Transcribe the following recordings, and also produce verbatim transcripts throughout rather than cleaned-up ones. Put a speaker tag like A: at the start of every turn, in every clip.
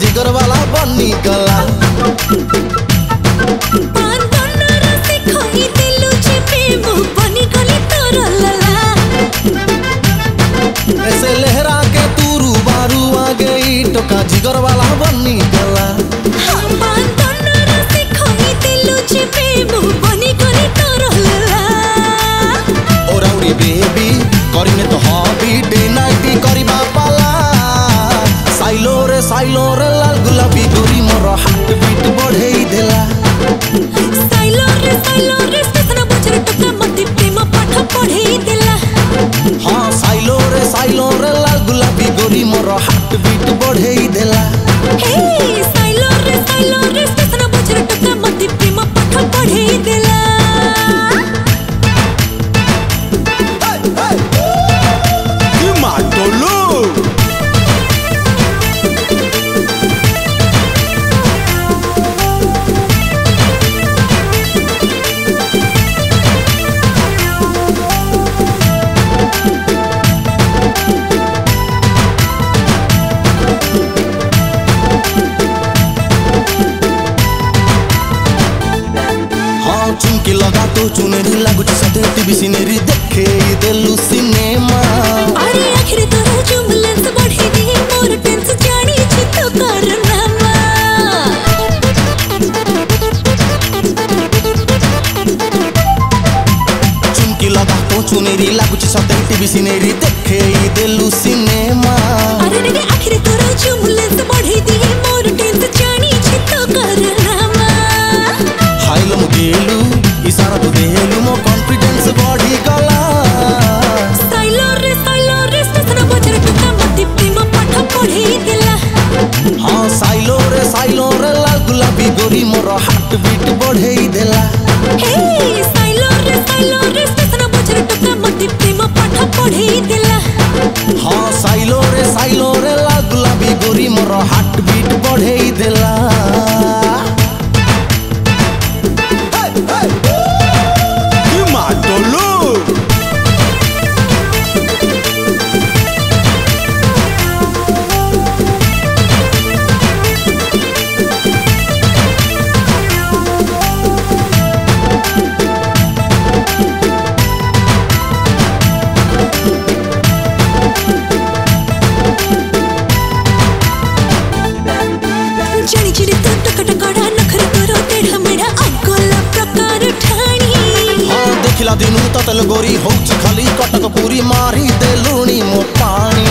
A: जिगर वाला बनी गला ऐसे लहरा के तू रूबारू आ गई टोका जिगर वाला बनी गला बेबी करिने तो हॉबी डे नाइट करिबा पाला साइलो रे साइलो रे लाल गुलाबी गोरी मोर हार्ट बीट बढ़ेई देला
B: साइलो रे साइलो रे स्टेशन बजर टका मते प्रेम पाठ पढ़ेई देला
A: हां साइलो रे साइलो रे लाल गुलाबी गोरी मोर हार्ट बीट बढ़ेई देला
B: हे साइलो रे साइलो रे स्टेशन बजर टका मते प्रेम पाठ पढ़ेई देला
A: चुमकी लगा तो चुनेरी लागुच सते टीवी सिनेरी देखे देलु सिनेमा
B: अरे आखिर तोरा जुमलेंस बढ़े दी मोर टेंस जानी छी तो करनामा
A: चुमकी लगा तो चुनेरी लागुच सते टीवी सिनेरी देखे देलु सिनेमा
B: अरे रे आखिर तोरा जुमलेंस बढ़े दी मोर टेंस जानी छी तो करनामा
A: हाइलो मुगेलु इशारा तो देलु मो कॉन्फिडेंस बढ़ी गला
B: साइलो रे साइलो रे स्टेशन बजर टका मते प्रेम पाठ पढ़ेई देला
A: हां साइलो रे साइलो रे लाल गुलाबी गोरी मोर हार्ट बीट बढ़ेई देला
B: हे साइलो रे साइलो रे स्टेशन बजर टका मते प्रेम पाठ पढ़ेई देला
A: हां साइलो रे साइलो रे लाल गुलाबी गोरी मोर हार्ट बीट बढ़ेई देला दिनु ततल गोरी होच खाली कटक पूरी मारी देलुनी मो पानी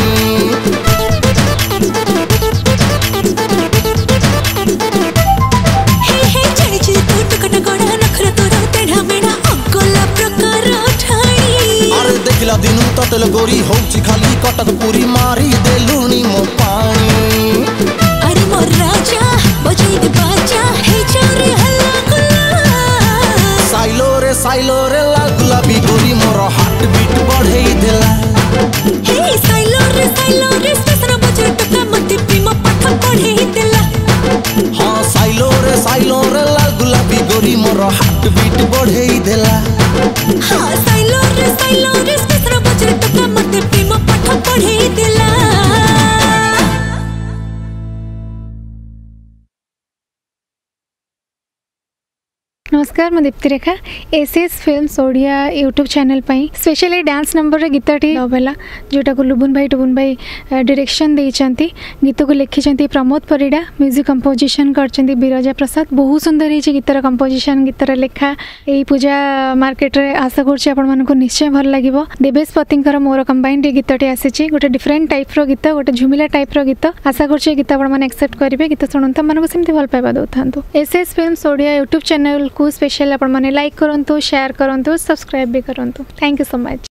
B: हे हे चढ़ी चढ़ी तू टकट गड़ा नखरा तोरा तेढ़ा मेढ़ा अगला प्रकार ठाणी
A: अरे देखला दिनु ततल गोरी होच खाली कटक पूरी मारी देलुनी मो पानी
B: अरे मोर राजा बजाई दे बाजा हे चोरे हल्ला गुल्ला
A: साइलो रे साइलो रे लाल गुलाबी गोरी मोर हार्ट बीट बढ़ेई देला
B: हे साइलो रे साइलो रे स्टेशन बजर टका मते प्रेम पाठ पढ़ेई देला
A: हां साइलो रे साइलो रे लाल गुलाबी गोरी मोर हार्ट बीट बढ़ेई देला
B: हां साइलो रे साइलो रे स्टेशन बजर टका मते प्रेम पाठ पढ़ेई देला।
C: नमस्कार मैं Dipti Rekha SS films Odia YouTube channel पर स्पेशली डांस नंबर गीतटी लभला जोटा को लुबुन भाई टुबुन भाई डायरेक्शन देइचंती गीत को लिखिचंती प्रमोद परिडा म्यूजिक कंपोजिशन करचंती बिरजा प्रसाद बहुत सुंदर है गीतर कंपोजिशन गीतर लेखा यही पूजा मार्केट रे आशा करछि आपण मन को निश्चय भल लागिवो देवेश पतिंकर मोर कंबाइंड गीतटी आसीछि गोटे डिफरेंट टाइप रो गीत गोटे झुमिला टाइप रो गीत आशा करछि गीत आपण मन एक्सेप्ट करिवे गीत सुनंत मन को सेमति भल पाइबा दोथांतु SS films Odia YouTube channel को स्पेशल आपण माने लाइक करंतु शेयर करंतु सब्सक्राइब भी करंतु थैंक यू सो मच।